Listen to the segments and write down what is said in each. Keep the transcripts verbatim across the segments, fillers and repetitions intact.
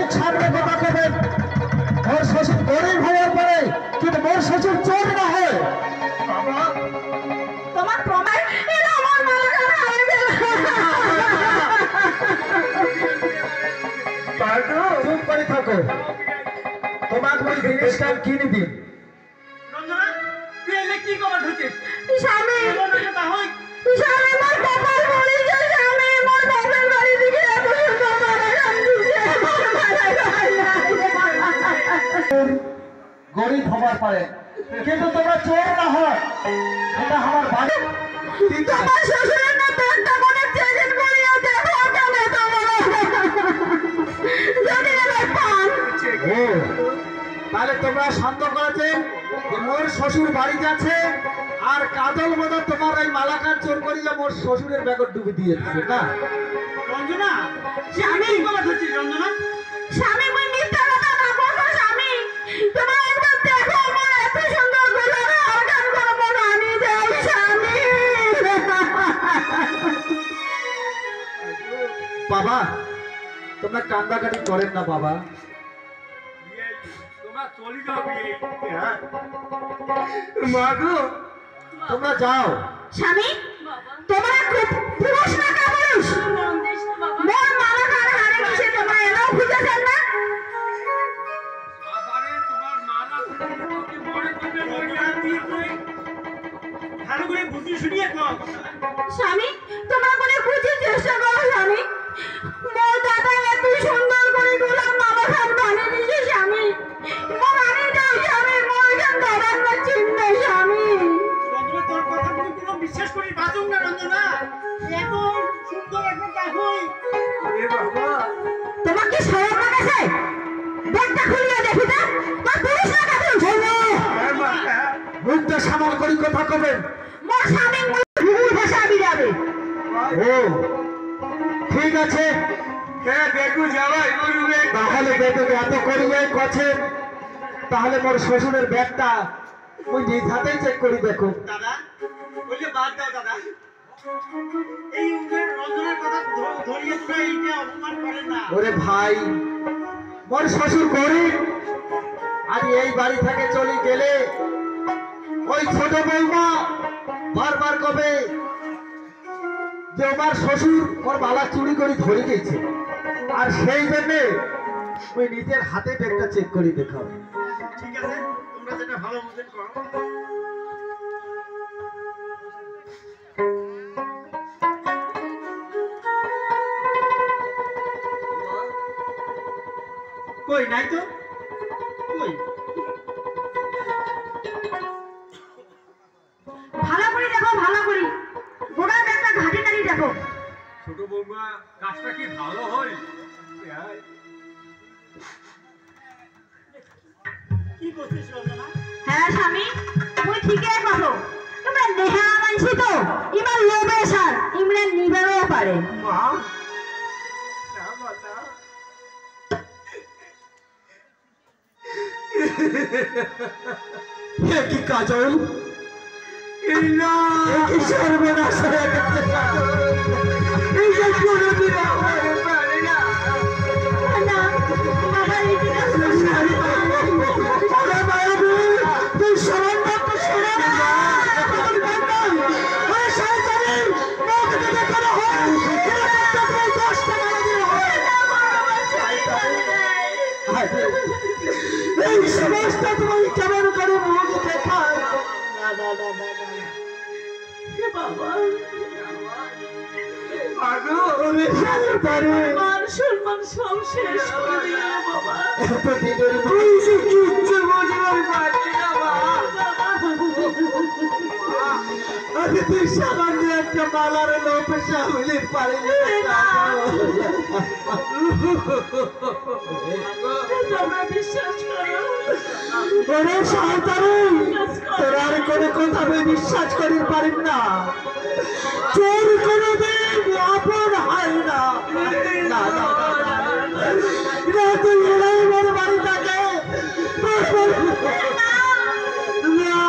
সামনে কথা কবেন মোর শ্বশুর গরিব হওয়ার পরে কিন্তু মোর শ্বশুর চোর না হয় তোমার প্রমাণ এলো আমার মালাকার হারিয়ে গেল পাগল চুপ করে থাকো তোমাকে ওই জিনিসটা কিনে দিন রঞ্জনা তুই এলে কি কবার হচ্ছিস স্বামী তা হয় স্বামী মোর কপাল বলি যে স্বামী মোর বাপের বাড়ি থেকে এত সুন্দর মালাকার দিছে গরিব হবার পারে কিন্তু তোমরা চোর না হয় এটা আমার বাড়ি তোমার শ্বশুরের না পেটটা মনে চেকেন করিয়া দেখো কেন তোমার যদি এবার পান ও তাহলে তোমরা শান্ত করেছে যে মোর শ্বশুর বাড়ি যাচ্ছে আর কাজল মতো তোমার এই মালাকার চোর করিয়া মোর শ্বশুরের ব্যাগর ডুবি দিয়েছে না রঞ্জনা স্বামী কি কবার হচ্ছিস রঞ্জনা স্বামী মুই মিথ্যা কথা না বলবো স্বামী তোমার একবার দেখো আমার এত সুন্দর গোলাপে আগান করবো রানী দেয় স্বামী বাবা তোমরা কান্দাকাটি করেন না বাবা তোমরা চলি যাও বিয়ে মাগো তোমরা যাও স্বামী তোমার খুব পুরুষ না কাপুরুষ মোর মালাকার হারে গেছে তোমরা এলাও খুঁজেছেন না আবারে তোমার মালা কি মনে করবে মরিয়া দিয়ে তুই ভালো করে বুঝি শুনিয়ে কর স্বামী তোমরা করে বুঝে চেষ্টা করো স্বামী মোর দাদা এত সুন্দর করে গোলাম মালাকার বানিয়ে দিয়েছে স্বামী মোর আমি যাই স্বামী মোর গান দাদার না চিনবে স্বামী রঞ্জনা তোর কথা আমি কোনো বিশ্বাস করি বাজুম না রঞ্জনা এত সুন্দর একটা কাহুই আরে বাবা তোমাকে শরম লাগাছে ব্যাগটা খুলিয়ে দেখি তো তোর পুরুষ না কাপুরুষ হ্যাঁ বাবা মুখটা সামাল করি কথা কবেন মোর স্বামী ভুল ভাষা বিরাবে ও ঠিক আছে হ্যাঁ দেখু যাওয়াই বলবে তাহলে দেখো এত করিবে কছেন তাহলে মোর শ্বশুরের ব্যাগটা ওই নিজ হাতেই চেক করি দেখো দাদা বললে বাদ দাও দাদা এই উমের রঞ্জনার কথা ধ- ধরিয়ে তোরা এইটা অপমান করেন না ওরে ভাই মোর শ্বশুর গরিব আজ এই বাড়ি থেকে চলে গেলে ওই ছোট বৌমা বারবার কবে যে আমার শ্বশুর ওর বালা চুরি করে ধরে গেছে আর সেই জন্য ওই নিজের হাতে ব্যাগটা চেক করে দেখাও ঠিক আছে তোমরা যেটা ভালো বুঝেন করো কই নাই তো কই ভালো করে দেখো ভালো করে গোড়া ব্যাগটা ঘাটি নাড়ি দেখো ছোট বৌমা কাজটা কি ভালো হয় কি করছিস রঞ্জনা হ্যাঁ স্বামী মুই ঠিকই কথা তোমরা নেহা মানছি তো ইমান লোভে সার ইমরা নিবারও পারে মা না মাতা এ কি কাজল এই না এ কি সর্বনাশ হয়ে গেছে কাজল। এই যে কোনোদিন আমার বাড়ি না না বাবা এই কি ওরে মায়াবী, তুই সামান্য একটু শোনো না। তোর বান্ধব, ওরে শয়তানি, মুখ থেকে কোনো হয়, এরকম তো তুই দশটা মেরে দিলে হয়। এই সমস্ত তুমি কেমন করে মুখ দেখাও? না না না না না হে বাবা মাগো ওরে শয়তানি, মান সম্মান সব শেষ করে দিল বাবা এত দিনের তুই যে কিচ্ছু বুঝবার পারছি না মা। আরে তুই সামান্য একটা মালার লোপে সামলির পারিনি না। তোমরা বিশ্বাস করো ওরে শয়তানি, তোর আর কোনো কথা আমি বিশ্বাস করি পারি না। চোর কোনোদিন আপন হয় না। না না না না না, তুই এলাই মোর বাড়ি থাকে। না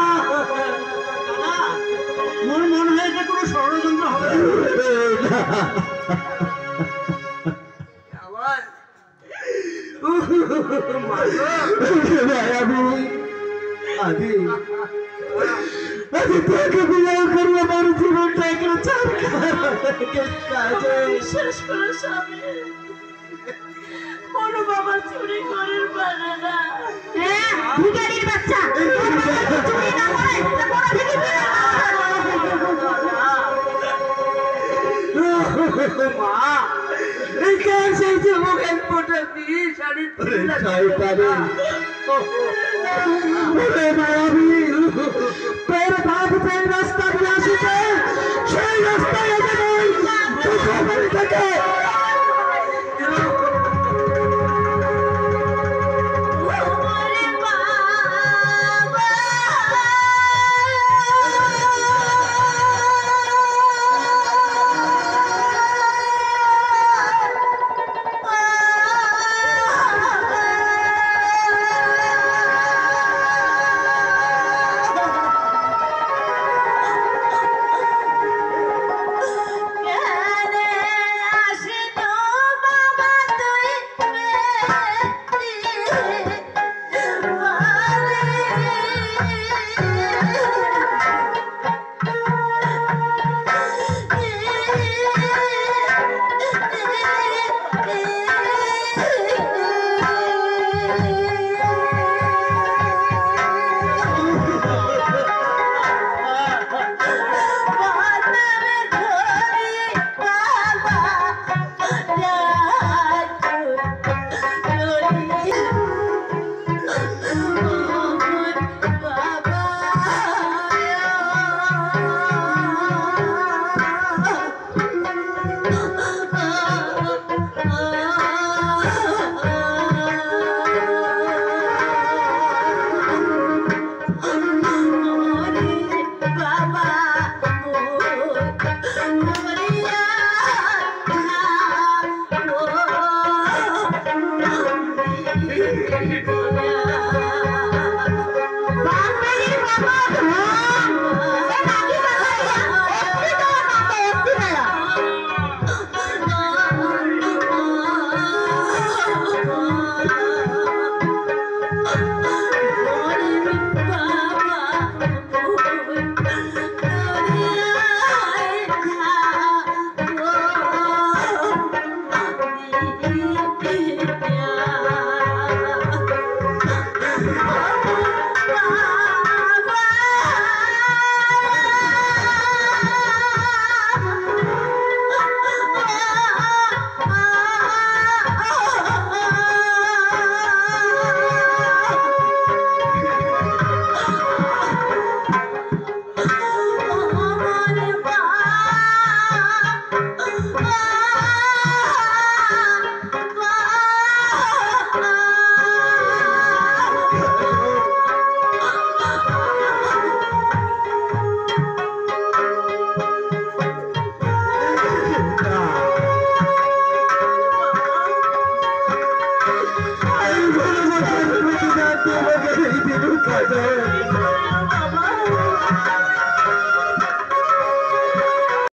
মোর মনে হয় এটা কোনো ষড়যন্ত্র হবে আমার উহ, মুখে কাজে বিশ্বাস করো স্বামী, কোনো বাবা চুরি করে পারে না। হ্যাঁ, ভিখারির বাচ্চা, চুরি না করে কোথা থেকে বের মা এই কাছে যে মুখের ফোটা বিষ আনি শয়তানি ওরে মায়াবী তোর বাপ যে রাস্তা দিয়ে আসছে সেই রাস্তায় এসে নয় তুই বাড়ি থেকে I'm